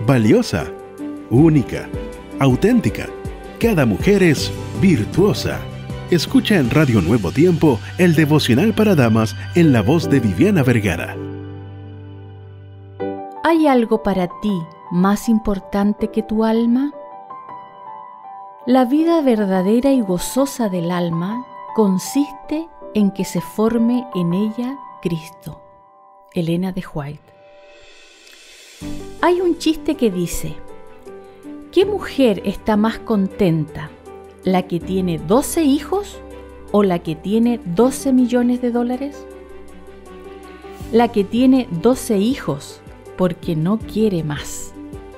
valiosa, única, auténtica. Cada mujer es virtuosa. Escucha en Radio Nuevo Tiempo el devocional para damas en la voz de Viviana Vergara. ¿Hay algo para ti más importante que tu alma? La vida verdadera y gozosa del alma consiste en que se forme en ella Cristo. Elena de White. Hay un chiste que dice: ¿qué mujer está más contenta? ¿La que tiene 12 hijos o la que tiene 12 millones de dólares? La que tiene 12 hijos, porque no quiere más.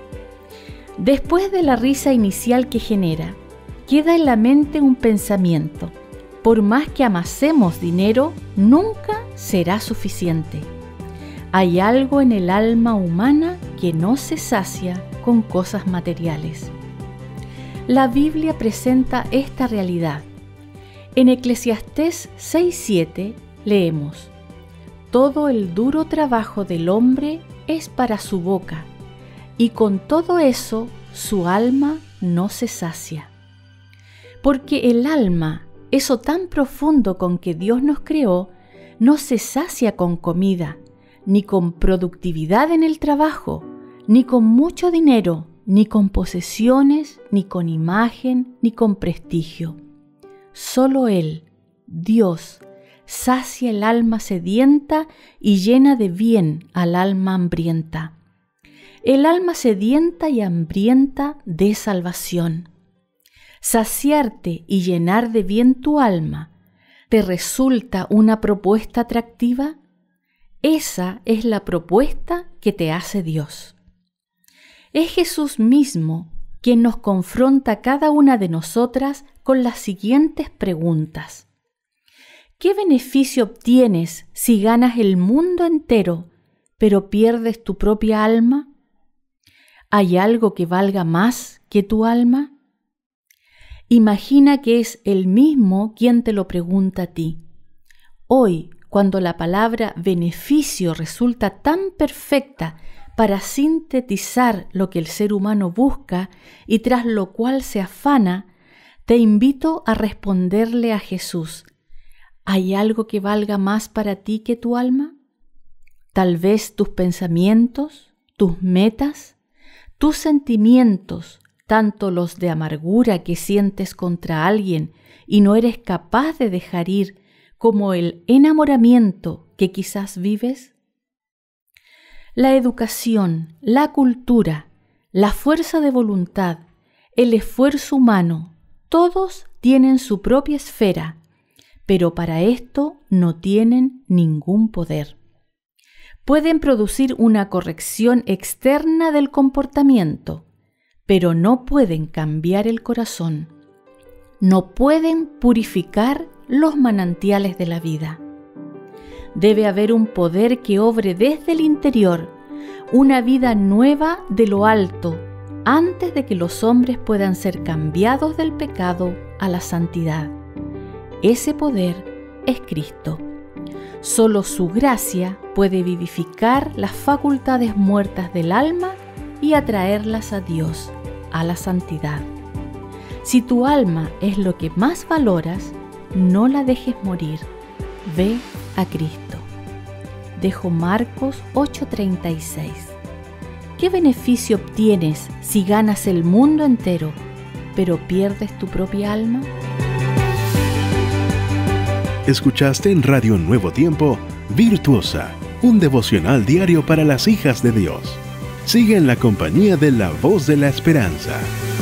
Después de la risa inicial que genera, queda en la mente un pensamiento: por más que amasemos dinero, nunca será suficiente. Hay algo en el alma humana que no se sacia con cosas materiales. La Biblia presenta esta realidad. En Eclesiastés 6:7 leemos: todo el duro trabajo del hombre es para su boca, y con todo eso su alma no se sacia. Porque el alma, eso tan profundo con que Dios nos creó, no se sacia con comida, ni con productividad en el trabajo, ni con mucho dinero, ni con posesiones, ni con imagen, ni con prestigio. Solo Él, Dios, sacia el alma sedienta y llena de bien al alma hambrienta. El alma sedienta y hambrienta de salvación. Saciarte y llenar de bien tu alma, ¿te resulta una propuesta atractiva? Esa es la propuesta que te hace Dios. Es Jesús mismo quien nos confronta a cada una de nosotras con las siguientes preguntas. ¿Qué beneficio obtienes si ganas el mundo entero, pero pierdes tu propia alma? ¿Hay algo que valga más que tu alma? Imagina que es Él mismo quien te lo pregunta a ti. Hoy, cuando la palabra beneficio resulta tan perfecta para sintetizar lo que el ser humano busca y tras lo cual se afana, te invito a responderle a Jesús: ¿hay algo que valga más para ti que tu alma? Tal vez tus pensamientos, tus metas, tus sentimientos, tanto los de amargura que sientes contra alguien y no eres capaz de dejar ir, como el enamoramiento que quizás vives. La educación, la cultura, la fuerza de voluntad, el esfuerzo humano, todos tienen su propia esfera, pero para esto no tienen ningún poder. Pueden producir una corrección externa del comportamiento, pero no pueden cambiar el corazón. No pueden purificar los manantiales de la vida. Debe haber un poder que obre desde el interior, una vida nueva de lo alto, antes de que los hombres puedan ser cambiados del pecado a la santidad. Ese poder es Cristo. Solo su gracia puede vivificar las facultades muertas del alma y atraerlas a Dios, a la santidad. Si tu alma es lo que más valoras, no la dejes morir. Ve a Cristo. Dejo Marcos 8:36. ¿Qué beneficio obtienes si ganas el mundo entero, pero pierdes tu propia alma? Escuchaste en Radio Nuevo Tiempo, Virtuosa, un devocional diario para las hijas de Dios. Sigue en la compañía de la Voz de la Esperanza.